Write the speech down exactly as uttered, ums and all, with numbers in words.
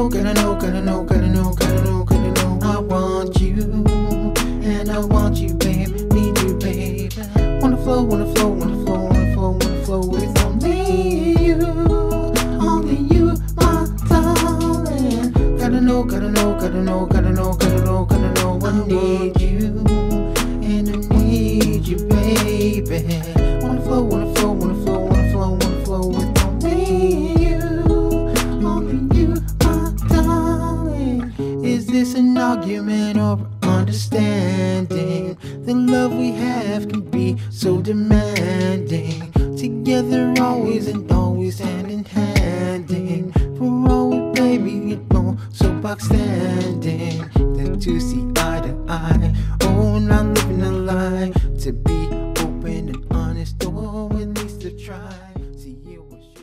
know, gotta know, gotta know, gotta know, gotta know, gotta know. I want you, and I want you, babe. Need you, babe. Wanna flow, wanna flow, wanna flow, wanna flow, wanna flow with only you, only you, my darling. Gotta know, gotta know, gotta know, gotta know, gotta know, gotta know. I need you, and I need you, baby. Wanna flow, wanna flow, wanna flow, wanna flow, wanna flow with only you, only you, my darling. Is this an argument or understanding? The love we have can be so demanding. Together always and always hand in handing. For always, baby, you know, so box standing. The two see eye to eye. Oh, not living a lie. To be open and honest, or at least to try. See, you was